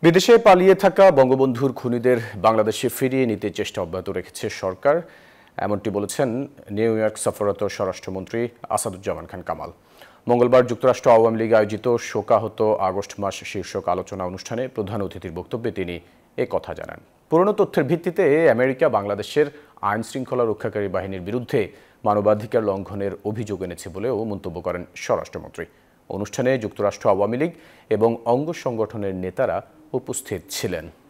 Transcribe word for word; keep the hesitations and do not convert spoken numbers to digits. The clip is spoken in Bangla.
বিদেশে পালিয়ে থাকা বঙ্গবন্ধুর খুনিদের বাংলাদেশে ফিরিয়ে নিতে চেষ্টা অব্যাহত রেখেছে সরকার, এমনটি বলেছেন নিউ ইয়র্ক সফররত স্বরাষ্ট্রমন্ত্রী আসাদুজ্জামান খান কামাল। মঙ্গলবার যুক্তরাষ্ট্র আওয়ামী লীগ আয়োজিত শোকাহত আগস্ট মাস শীর্ষক আলোচনা অনুষ্ঠানে প্রধান অতিথির বক্তব্যে তিনি এ কথা জানান। পুরনো তথ্যের ভিত্তিতে আমেরিকা বাংলাদেশের আইন শৃঙ্খলা রক্ষাকারী বাহিনীর বিরুদ্ধে মানবাধিকার লঙ্ঘনের অভিযোগ এনেছে বলেও মন্তব্য করেন স্বরাষ্ট্রমন্ত্রী। অনুষ্ঠানে যুক্তরাষ্ট্র আওয়ামী লীগ এবং অঙ্গ সংগঠনের নেতারা উপস্থিত ছিলেন।